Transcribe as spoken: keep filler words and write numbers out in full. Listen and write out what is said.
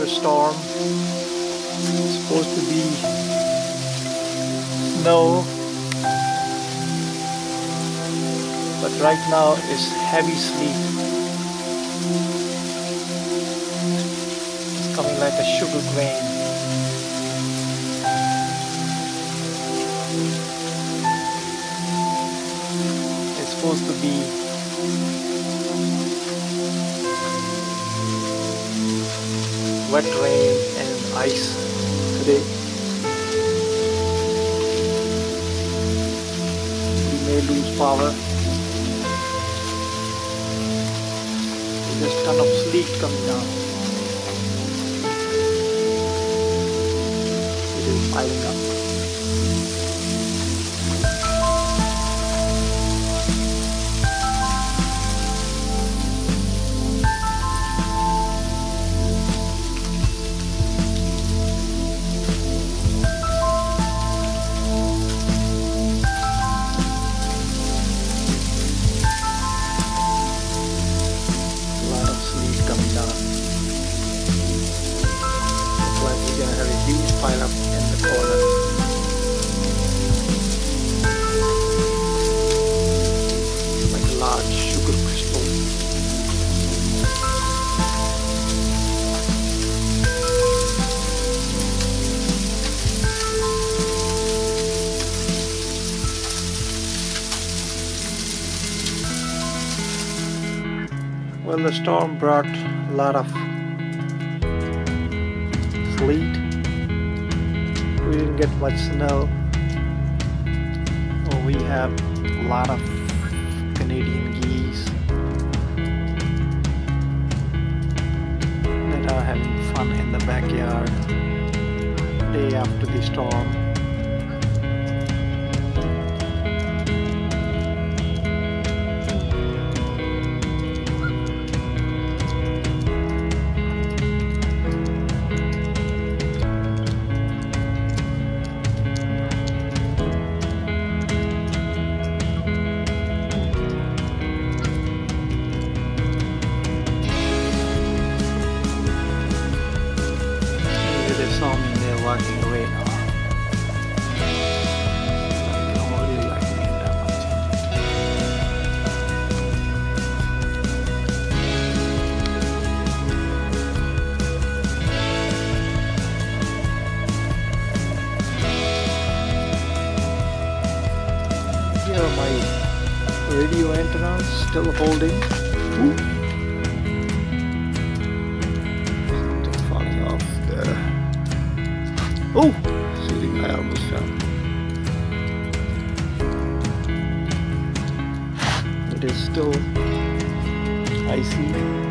storm. It's supposed to be snow, but right now it's heavy sleet. It's coming like a sugar grain. It's supposed to be wet rain and ice today. We may lose power. There's a ton of sleet coming down. It is piling up. Pile up in the corner. Like a large sugar crystal. Well, the storm brought a lot of sleet. We didn't get much snow. Oh, we have a lot of Canadian geese that are having fun in the backyard day after the storm. Saw me and they're walking away now. They don't really like me that much. Here are my radio antennas still holding. Ooh. Something falling off there. Oh! Ceiling, I almost fell. It is still icy.